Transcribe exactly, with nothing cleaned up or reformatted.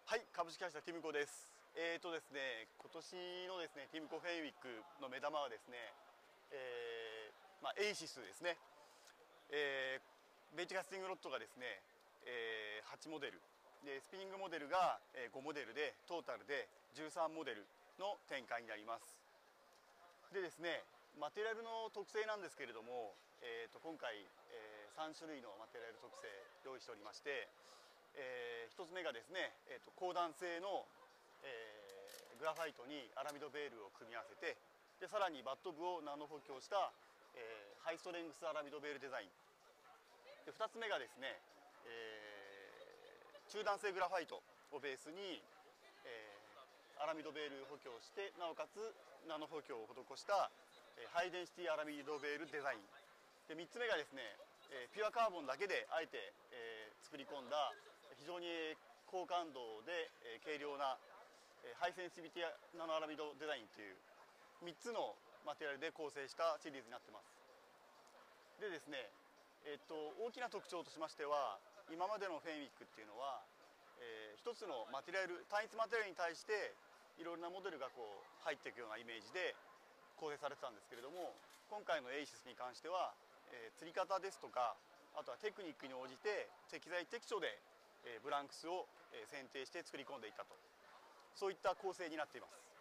はい、株式会社ティムコです。えーとですね、今年のですね、ティムコフェンウィックの目玉はですね、えーまあ、エイシスですね。えー、ベンチキャスティングロットがですね、えー、はちモデルで、スピニングモデルがごモデルで、トータルでじゅうさんモデルの展開になります。でですね、マテリアルの特性なんですけれども、えー、と今回、えー、さん種類のマテリアル特性用意しておりまして、えー、ひとつめがですね、えー、と高弾性の、えー、グラファイトにアラミドベールを組み合わせて、でさらにバット部をナノ補強した、えー、ハイストレングスアラミドベールデザインで、ふたつめがですね、えー、中弾性グラファイトをベースに、えー、アラミドベール補強して、なおかつナノ補強を施した、えー、ハイデンシティアラミドベールデザインで、みっつめがですね、えー、ピュアカーボンだけであえて、えー、作り込んだ非常に高感度で、えー、軽量な、えー、ハイセンシビティナノアラミドデザインというみっつのマテリアルで構成したシリーズになってます。でですね、えー、っと大きな特徴としましては、今までのフェンウィックっていうのは、えー、一つのマテリアル単一マテリアルに対していろいろなモデルがこう入っていくようなイメージで構成されてたんですけれども、今回のエイシスに関しては、えー、釣り方ですとか、あとはテクニックに応じて適材適所で、えー、ブランクスを選定して作り込んでいったと、そういった構成になっています。